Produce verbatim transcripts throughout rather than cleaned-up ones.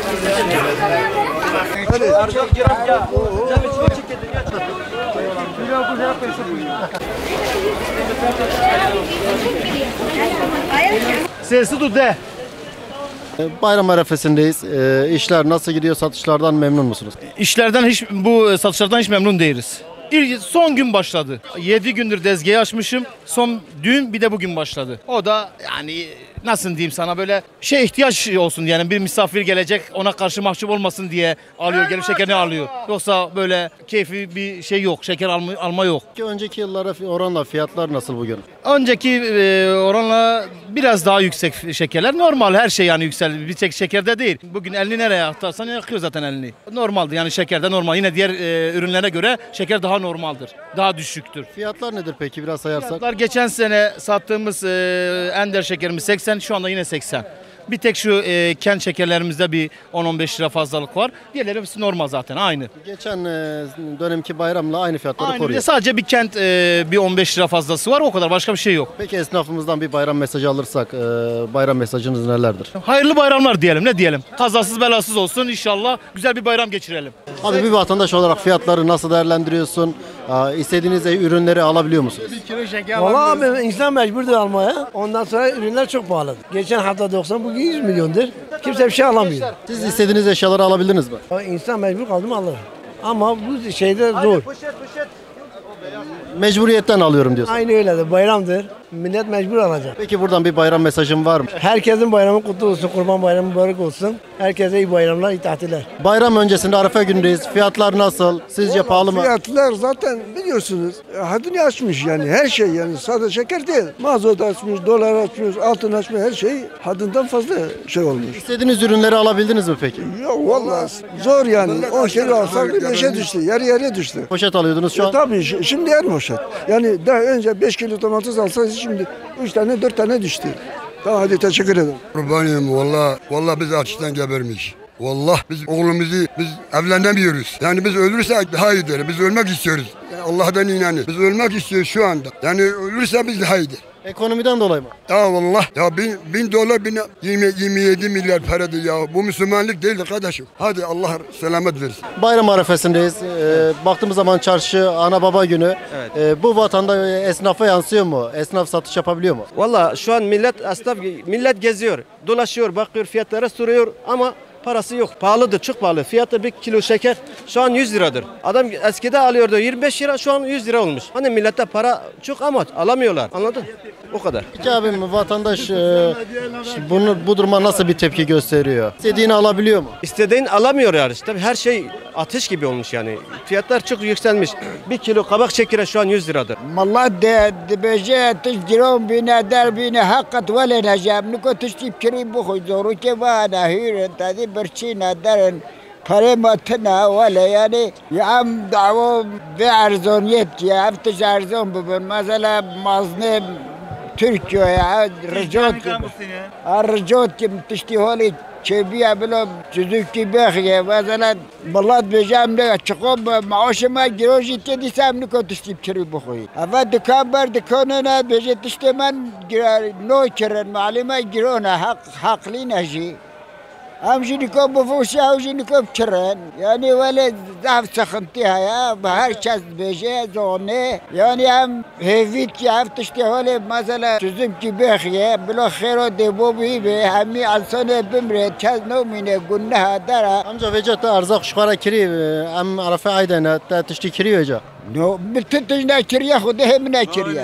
Sesi tut de. Bayram arefesindeyiz. E, işler nasıl gidiyor? Satışlardan memnun musunuz? İşlerden hiç, bu satışlardan hiç memnun değiliz. İlk, son gün başladı. yedi gündür dezgahı açmışım. Son dün bir de bugün başladı. O da yani nasıl diyeyim sana, böyle şey ihtiyaç olsun, yani bir misafir gelecek, ona karşı mahcup olmasın diye alıyor, gelip şekerini alıyor. Yoksa böyle keyfi bir şey yok, şeker alma, alma yok. Ki önceki yıllara oranla fiyatlar nasıl bugün? Önceki e, oranla biraz daha yüksek şekerler, normal her şey yani yüksel, bir tek şekerde değil. Bugün elini nereye atarsan yakıyor zaten elini. Normaldi yani, şekerde normal, yine diğer e, ürünlere göre şeker daha normaldir, daha düşüktür. Fiyatlar nedir peki, biraz sayarsak? Fiyatlar geçen sene sattığımız e, Ender şekerimiz seksen, şu anda yine seksen. Bir tek şu e, kent şekerlerimizde bir on on beş lira fazlalık var. Diğerleri hepsi normal zaten, aynı. Geçen e, dönemki bayramla aynı fiyatları Aynı, bir koruyor. de sadece bir kent e, bir on beş lira fazlası var, o kadar, başka bir şey yok. Peki esnafımızdan bir bayram mesajı alırsak, e, bayram mesajınız nelerdir? Hayırlı bayramlar diyelim, ne diyelim? Kazasız belasız olsun inşallah, güzel bir bayram geçirelim. Abi bir vatandaş olarak fiyatları nasıl değerlendiriyorsun? Aa, istediğiniz ürünleri alabiliyor musunuz? Valla abi, insan mecburdur almaya. Ondan sonra ürünler çok pahalı. Geçen hafta doksan, bugün yüz milyondur. Kimse bir şey alamıyor. Siz istediğiniz eşyaları alabildiniz mi? İnsan mecbur kaldı mı alır. Ama bu şeyde zor. Mecburiyetten alıyorum diyorsun. Aynı öyledir. Bayramdır. Millet mecbur alacak. Peki buradan bir bayram mesajın var mı? Herkesin bayramı kutlu olsun. Kurban bayramı mübarek olsun. Herkese iyi bayramlar, iyi tatiller. Bayram öncesinde Arife günündeyiz. Fiyatlar nasıl? Sizce pahalı mı? Fiyatlar zaten biliyorsunuz haddini aşmış yani, her şey, yani sadece şeker değil. Mazot açmış, dolar açmış, altın açmış, her şey haddinden fazla şey olmuş. İstediğiniz ürünleri alabildiniz mi peki? Yok vallahi zor yani. on kilo alsak bir beşe düştü, yarı yarıya düştü. Poşet alıyordunuz şu E an. tabii şi- şimdi yer poşet. Yani daha önce beş kilo domates alsak şimdi üç tane dört tane düştü. Daha hadi teşekkür ederim. Kurbanıyım valla. Valla biz açlıktan gebermiş. Vallahi biz oğlumuzu biz evlenemiyoruz. Yani biz ölürsek daha iyidir. Biz ölmek istiyoruz. Yani Allah'tan inanır. Biz ölmek istiyoruz şu anda. Yani ölürse biz daha iyidir. Ekonomiden dolayı mı? Ya vallahi ya bin, bin dolar bin, yirmi, yirmi yedi milyar paradır ya. Bu Müslümanlık değildir kardeşim. Hadi Allah selamet versin. Bayram arefesindeyiz. Ee, baktığımız zaman çarşı ana baba günü. Evet. Ee, bu vatanda esnafa yansıyor mu? Esnaf satış yapabiliyor mu? Valla şu an millet esnaf millet geziyor, dolaşıyor, bakıyor, fiyatlara soruyor ama parası yok. Pahalıdır, çok pahalı. Fiyatı bir kilo şeker şu an yüz liradır. Adam eskide alıyordu yirmi beş lira, şu an yüz lira olmuş. Hani millette para çok ama alamıyorlar. Anladın? O kadar. Peki abim, vatandaş e, bunu, bu duruma nasıl bir tepki gösteriyor? İstediğini alabiliyor mu? İstediğin alamıyor yani. Tabii her şey ateş gibi olmuş yani. Fiyatlar çok yükselmiş. Bir kilo kabak şekeri şu an yüz liradır. والله ده دبجة تجرون بنا در بنا حقت ولا نجاب نكو تشتي بكريم بخوي زورو كبانا هيرن تادي برشينا درن فريمتنا ولا يعني يا عم دعوة بعرزون يبكي عفتش عرزون ببن مثلا مازنب تركيا يا رجوت الرجوت كم تشتي هولي شبيه بلا جزوكي باخيه مثلا بلاد بجام ده چقوب معاش ما گروجی تدی سام نکو تشتی بچری بخوی اول دکان بر دکاننا بجه تشتی من نو کرن معلومه گرونه حق حقلی نجی همجی نکو بفوشی همجی نکو بچرن یعنی ولی ضعف سخنتیها یا به هر چیز بجه زونه یعنی هم هیوید کی هفت تشتی حالی مثلا چیزم کی بخیه بلا خیر و دیبو بی به همی انسان بمره چیز نومینه گناه داره. Amca vecet arzak şukara kiri em Arife aydana ta tişti kiri veca. نو بتنتج ناكريا خده من ناكريا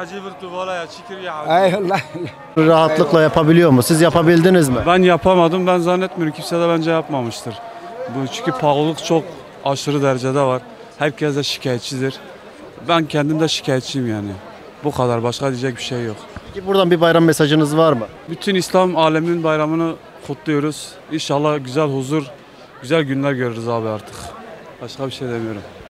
اي والله. Rahatlıkla yapabiliyor mu? Siz yapabildiniz mi? Ben yapamadım. Ben zannetmiyorum. Kimse de bence yapmamıştır. Bu çünkü pahalılık çok aşırı derecede var. Herkes de şikayetçidir. Ben kendim de şikayetçiyim yani. Bu kadar. Başka diyecek bir şey yok. Peki buradan bir bayram mesajınız var mı? Bütün İslam aleminin bayramını kutluyoruz. İnşallah güzel huzur, güzel günler görürüz abi artık. Başka bir şey demiyorum.